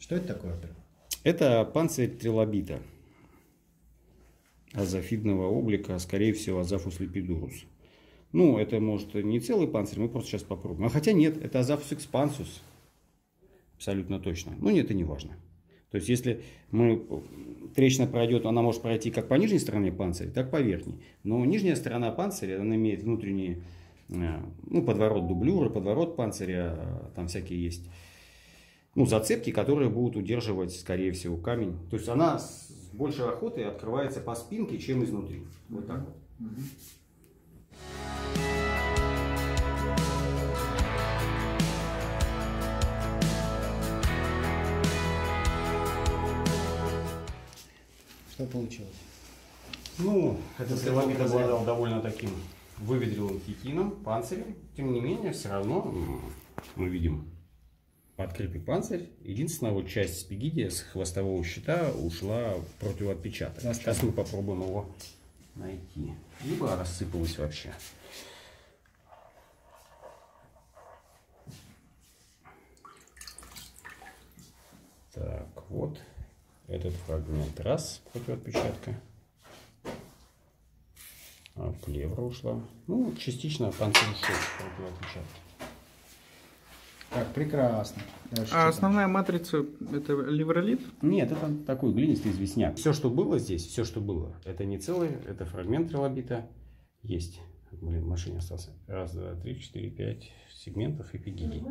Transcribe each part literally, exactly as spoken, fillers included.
Что это такое? Это панцирь трилобита азофидного облика, скорее всего, Азофус лепидурус. Ну, это может не целый панцирь, мы просто сейчас попробуем. А хотя нет, это Азофус экспансус. Абсолютно точно. Ну, нет, это не важно. То есть, если мы, трещина пройдет, она может пройти как по нижней стороне панциря, так и по верхней. Но нижняя сторона панциря, она имеет внутренний, ну, подворот дублюра, подворот панциря, там всякие есть, ну, зацепки, которые будут удерживать, скорее всего, камень. То есть, она с большей охотой открывается по спинке, чем изнутри. Вот так вот. Что получилось? Ну, этот трилобит обладал довольно таким выветренным хитином, панцирем. Тем не менее, все равно мы видим открытый панцирь. Единственная вот часть спигидия с хвостового щита ушла в противоотпечаток. Да, сейчас мы попробуем его найти. Либо рассыпалась вообще. Так, вот. Этот фрагмент раз противоотпечатка. А плевра ушла. Ну, частично панцирь ушел противоотпечатки. Так, прекрасно. Дальше а основная там? Матрица это ливролит? Нет, это такой глинистый известняк. Все, что было здесь, все, что было, это не целый, это фрагмент трилобита. Есть. Блин, в машине остался. Раз, два, три, четыре, пять сегментов эпигидий.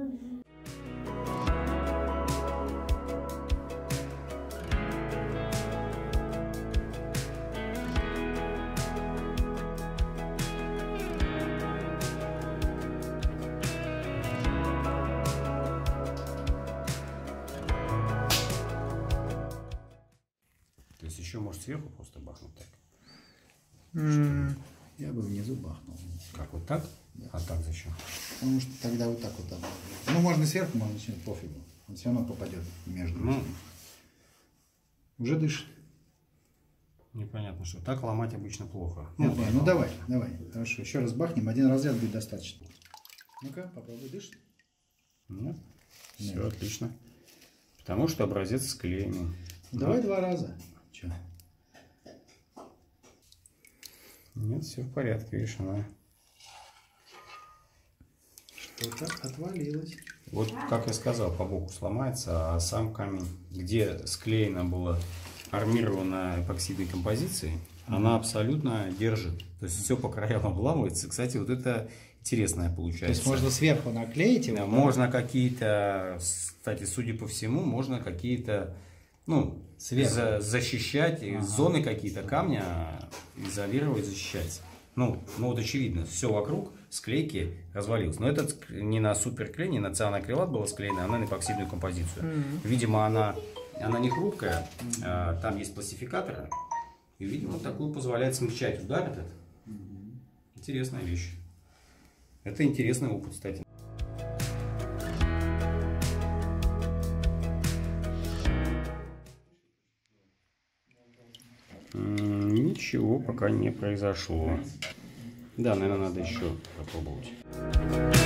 Еще может сверху просто бахнуть так. Mm. Я бы внизу бахнул. Как, вот так? Да. А так зачем? Потому что тогда вот так вот там. Ну, можно сверху, можно снять, пофигу. Он все равно попадет между. Ну, уже дышит. Непонятно, что. Так ломать обычно плохо. Нет, ну, ну давай, давай. Хорошо, еще раз бахнем. Один разряд будет достаточно. Ну-ка, попробуй, дышит. Нет. Все Нет. Отлично. Потому что образец склеенный. Давай да. Два раза. Че? Нет, все в порядке, видишь, она что-то отвалилось. Вот, как я сказал, по боку сломается, а сам камень, где склеена была армированная эпоксидной композицией, mm-hmm. она абсолютно держит. То есть все по краям обламывается. Кстати, вот это интересное получается. То есть можно сверху наклеить его? Да, можно какие-то, кстати, судя по всему, можно какие-то, ну, за, защищать, ага. зоны какие-то камня изолировать, защищать. Ну, ну вот очевидно, все вокруг склейки развалилось. Но этот не на суперклей, не на цианокрилат было склеено, она на эпоксидную композицию. Mm-hmm. Видимо, она, она не хрупкая, mm-hmm. а, там есть пластификаторы. И, видимо, такую позволяет смягчать удар этот. Mm-hmm. Интересная вещь. Это интересный опыт, кстати. Ничего пока не произошло. Да, наверное, надо еще попробовать.